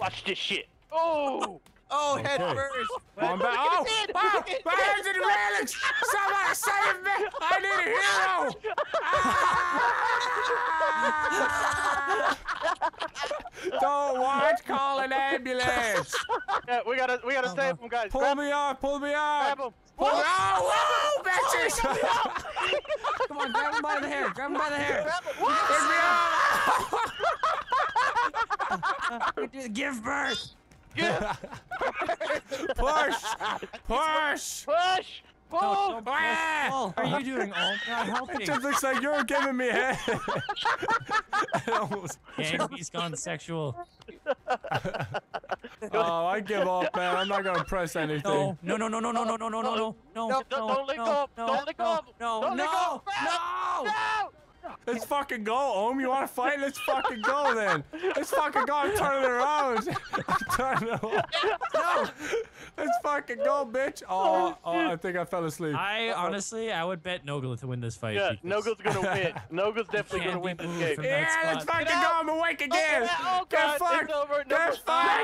Watch this shit. Oh! Oh, head first. I'm back. Oh, my hands in the railings. Somebody save me. I need a hero. Don't watch, call an ambulance. Yeah, we gotta save him, guys. Pull me up, pull me up. Grab him. Pull me up. Whoa, bitches. Come on, grab him by the hair. Grab him by the hair. Pick me up. Give birth. Push. Push. Push. Pull. No, what are you doing, All? Not helping. It just looks like you're giving me head. Gang, he's gone sexual. Oh, I give up, man. I'm not gonna press anything. No. Don't let go. Don't let go. Don't let go. No. Let's fucking go, Ohm. You wanna fight? Let's fucking go then. Let's fucking go. I'm turning around. I'm turning around. No. Let's fucking go, bitch. Oh, I think I fell asleep. Honestly, I would bet Nogla to win this fight. Yeah, Nogla's gonna win. Nogla's definitely gonna win this game. Yeah, let's fucking go. I'm awake again. Oh, God. Get fucked. It's over. Get fucked.